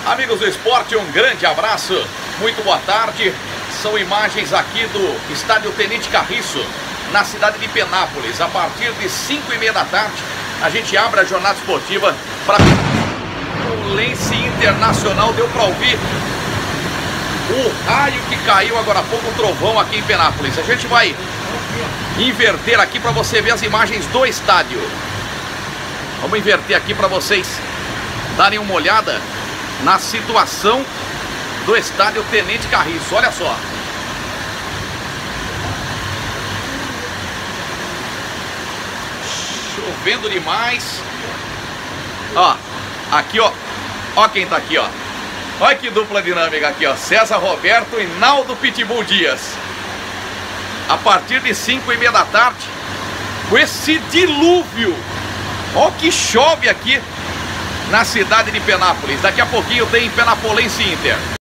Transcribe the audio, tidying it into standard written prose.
Amigos do esporte, um grande abraço, muito boa tarde. São imagens aqui do estádio Tenente Carriço, na cidade de Penápolis. A partir de 5h30 da tarde, a gente abre a jornada esportiva para o Lense Internacional. Deu para ouvir o raio que caiu agora há pouco, o trovão aqui em Penápolis. A gente vai inverter aqui para você ver as imagens do estádio. Vamos inverter aqui para vocês darem uma olhada na situação do estádio Tenente Carriço. Olha só. Chovendo demais. Ó, aqui ó. Ó quem tá aqui, ó. Olha que dupla dinâmica aqui, ó. César Roberto e Naldo Pitbull Dias. A partir de 5h30 da tarde, com esse dilúvio. Ó que chove aqui na cidade de Penápolis. Daqui a pouquinho tem Penapolense Inter.